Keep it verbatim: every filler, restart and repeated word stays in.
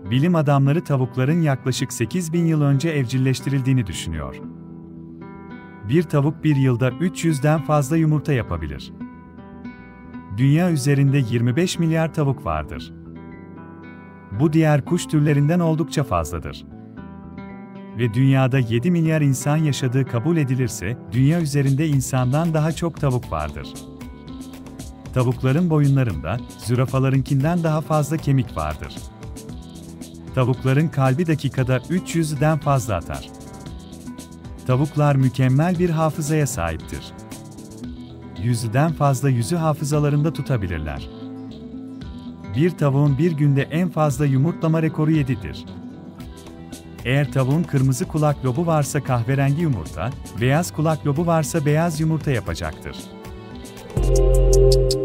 Bilim adamları tavukların yaklaşık sekiz bin yıl önce evcilleştirildiğini düşünüyor. Bir tavuk bir yılda üç yüzden fazla yumurta yapabilir. Dünya üzerinde yirmi beş milyar tavuk vardır. Bu diğer kuş türlerinden oldukça fazladır. Ve dünyada yedi milyar insan yaşadığı kabul edilirse, dünya üzerinde insandan daha çok tavuk vardır. Tavukların boyunlarında, zürafalarınkinden daha fazla kemik vardır. Tavukların kalbi dakikada üç yüzden fazla atar. Tavuklar mükemmel bir hafızaya sahiptir. Yüzden fazla yüzü hafızalarında tutabilirler. Bir tavuğun bir günde en fazla yumurtlama rekoru yedidir. Eğer tavuğun kırmızı kulak lobu varsa kahverengi yumurta, beyaz kulak lobu varsa beyaz yumurta yapacaktır.